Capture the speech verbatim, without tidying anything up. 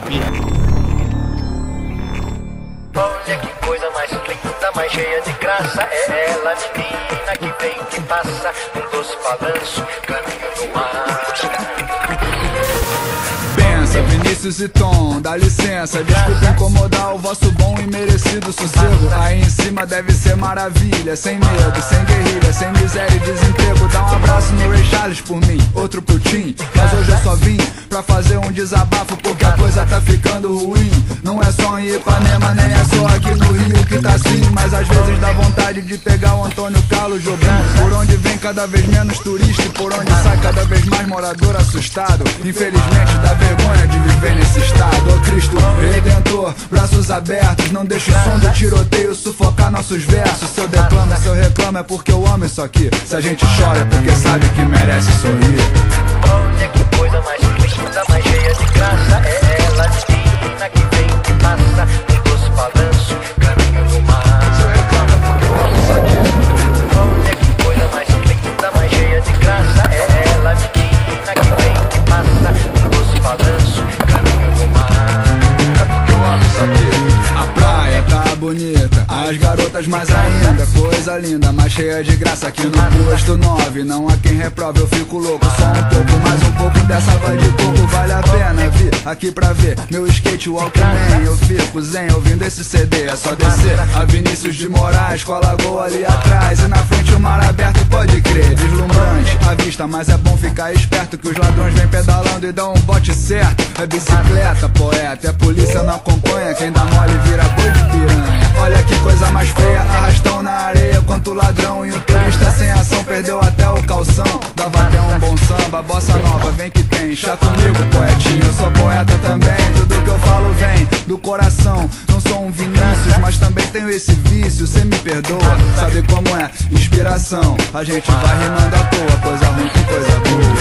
top. Olha que coisa mais linda, mais cheia de graça. É ela, menina que vem, que passa um doce balanço, caminho do mar. Pensa, Vinícius e Tom, dá licença, desculpa incomodar o vosso bom e merecido sossego. Aí em cima deve ser maravilha, sem medo, sem guerrilha, sem miséria e desemprego. Dá um abraço no Ray Charles por mim, outro pro Tim. Mas hoje eu só vim pra fazer um desabafo, porque a coisa tá ficando ruim. Não é só em Ipanema, nem é só aqui no Rio que tá assim. Mas às vezes dá vontade de pegar o Antônio Carlos Jobim. Por onde vem cada vez menos turista e por onde sai cada vez mais morador assustado. Infelizmente dá vergonha de viver nesse estado. Ô Cristo Redentor, braços abertos, não deixa o som do tiroteio sufocar nossos versos. Se eu declamo, se eu reclamo é porque eu amo isso aqui. Se a gente chora é porque sabe que merece sorrir. Olha que coisa mais linda, mais cheia de graça. É ela, menina que vem, que passa um doce balanço, caminho do mar. Olha que coisa mais linda, mais cheia de graça. É ela, menina que vem, que passa um doce balanço, caminho do mar. Eu amo isso aqui. A praia tá bonita, as garotas mais ainda. Coisa linda, mas cheia de graça aqui no posto nove. Não há quem reprove, eu fico louco. Só um pouco, mais um pouco dessa vai de coco. Vale a pena vir aqui pra ver meu skate Walkman. Eu fico zen ouvindo esse C D. É só descer a Vinícius de Moraes, com a lagoa ali atrás. E na frente o mar aberto, pode crer, deslumbrante a vista. Mas é bom ficar esperto que os ladrões vêm pedalando e dão um bote certo. É bicicleta, poeta, é polícia não acompanha. Quem dá mole vira boi de piranha. Olha que coisa mais feia, arrastão na areia. Quanto ladrão e o turista sem ação perdeu até o calção. Dava até um bom samba, bossa nova, vem que tem. Chá comigo, poetinho, eu sou poeta também. Tudo que eu falo vem do coração. Não sou um Vinícius, mas também tenho esse vício. Cê me perdoa, sabe como é? Inspiração, a gente vai rimando à toa. Coisa ruim com coisa boa.